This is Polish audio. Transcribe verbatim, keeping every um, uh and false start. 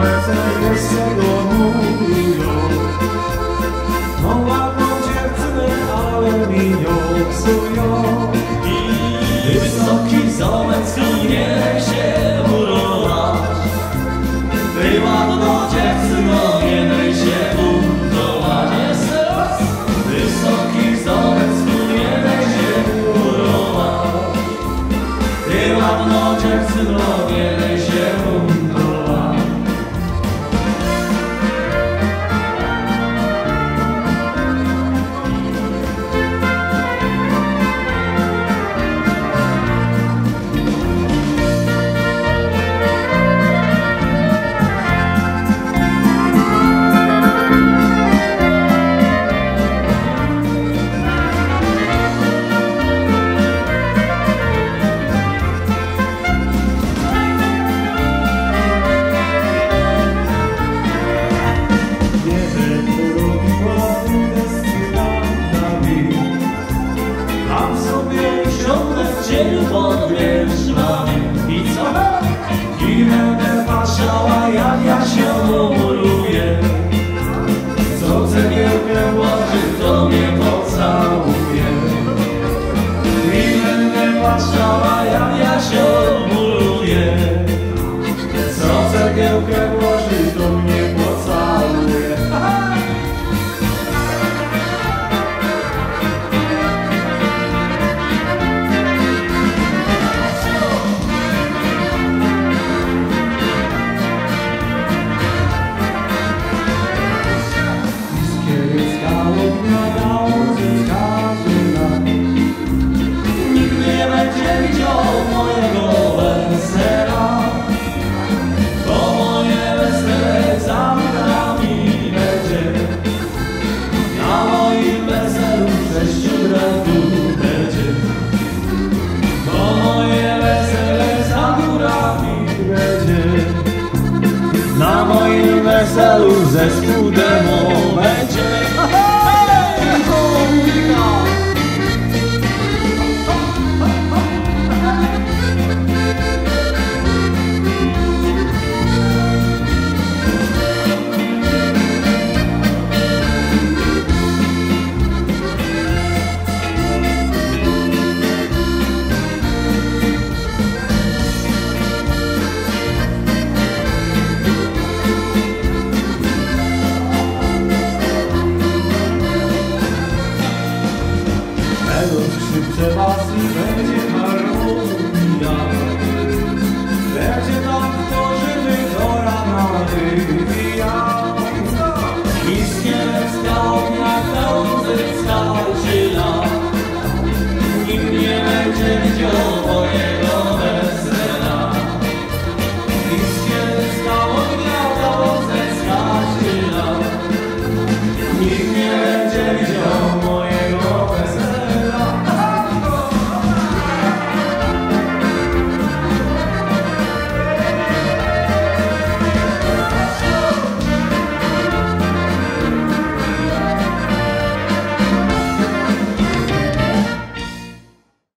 wesele jeszcze domują. Tą ładną dziewczynę, ale mi ją psują. I wysoki zamek skąd się murować. Ty ładną dziewczyno, nie daj się buntować. Wysoki zamek skąd nie daj się murować. Ty ładną dziewczyno, nie daj się buntować. Pod wierzchami i co? I będę patrzała, jak ja się umuruję. Co cegiełkę włoży, to mnie pocałuje. I będę patrzała, jak ja się umuruję. Co cegiełkę włoży, to mnie pocałuje. Na moim weselu zespół demo